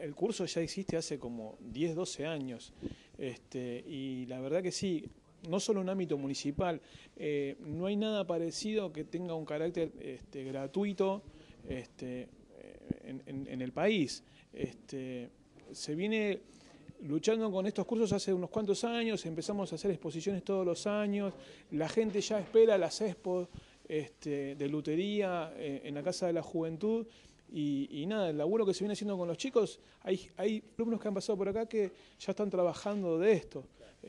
el curso ya existe hace como 10, 12 años, y la verdad que sí, no solo en ámbito municipal, no hay nada parecido que tenga un carácter gratuito en el país. Se viene luchando con estos cursos hace unos cuantos años, empezamos a hacer exposiciones todos los años, la gente ya espera las expos de lutería en la Casa de la Juventud. Y nada, el laburo que se viene haciendo con los chicos, hay alumnos que han pasado por acá que ya están trabajando de esto.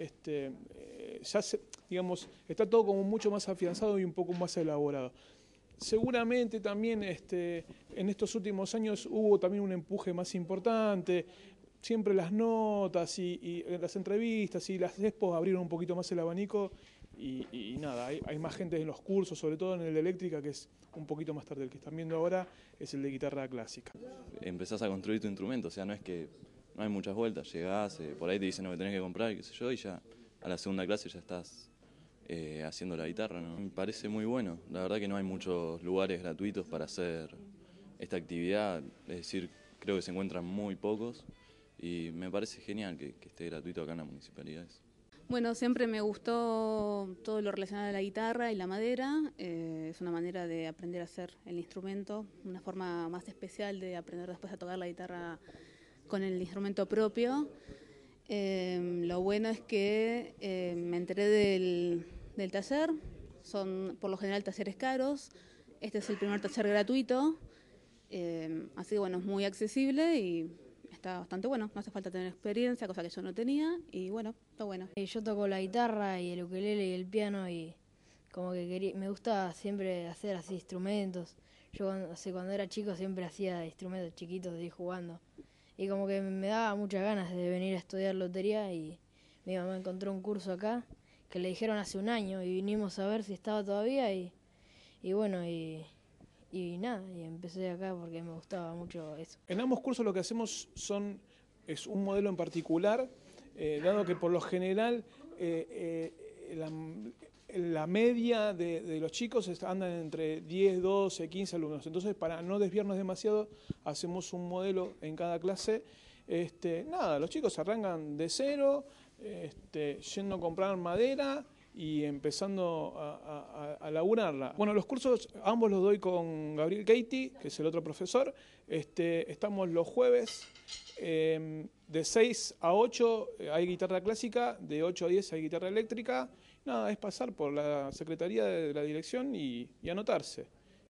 Digamos, está todo como mucho más afianzado y un poco más elaborado. Seguramente también en estos últimos años hubo también un empuje más importante. Siempre las notas y las entrevistas y las expos abrieron un poquito más el abanico y nada, hay más gente en los cursos, sobre todo en el de eléctrica, que es un poquito más tarde. El que están viendo ahora es el de guitarra clásica. Empezás a construir tu instrumento, o sea, no es que no hay muchas vueltas, llegás, por ahí te dicen lo que tenés que comprar, qué sé yo, y ya a la segunda clase ya estás haciendo la guitarra, ¿no? Me parece muy bueno, la verdad que no hay muchos lugares gratuitos para hacer esta actividad, es decir, creo que se encuentran muy pocos y me parece genial que esté gratuito acá en la municipalidad. Bueno, siempre me gustó todo lo relacionado a la guitarra y la madera. Es una manera de aprender a hacer el instrumento, una forma más especial de aprender después a tocar la guitarra con el instrumento propio. Lo bueno es que me enteré del taller, son por lo general talleres caros. Este es el primer taller gratuito, así que bueno, es muy accesible y está bastante bueno, no hace falta tener experiencia, cosa que yo no tenía, y bueno, está bueno. Yo toco la guitarra y el ukelele y el piano y como que me gusta siempre hacer así instrumentos. Yo cuando era chico siempre hacía instrumentos chiquitos de ir jugando y como que me daba muchas ganas de venir a estudiar lotería y mi mamá encontró un curso acá que le dijeron hace un año y vinimos a ver si estaba todavía y bueno, y nada, y empecé acá porque me gustaba mucho eso. En ambos cursos lo que hacemos es un modelo en particular, dado que por lo general la media de los chicos andan entre 10, 12, 15 alumnos. Entonces, para no desviarnos demasiado, hacemos un modelo en cada clase. Nada, los chicos arrancan de cero, yendo a comprar madera y empezando a laburarla. Bueno, los cursos ambos los doy con Gabriel Keiti, que es el otro profesor. Estamos los jueves, de 6 a 8 hay guitarra clásica, de 8 a 10 hay guitarra eléctrica. Nada, es pasar por la secretaría de la dirección y anotarse.